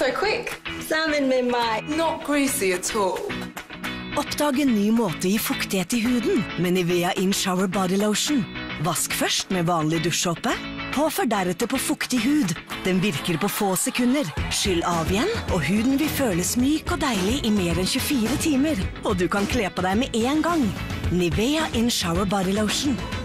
so quick. Sammen med meg. Not greasy at all. Oppdag en ny måte å gi fuktighet i huden med Nivea In Shower Body Lotion. Vask først med vanlig dusjsåpe. Påfør deretter på fuktig hud. Den virker på få sekunder. Skyll av igjen, og huden vil føles myk og deilig i mer enn 24 timer. Og du kan kle på deg med en gang. Nivea In Shower Body Lotion.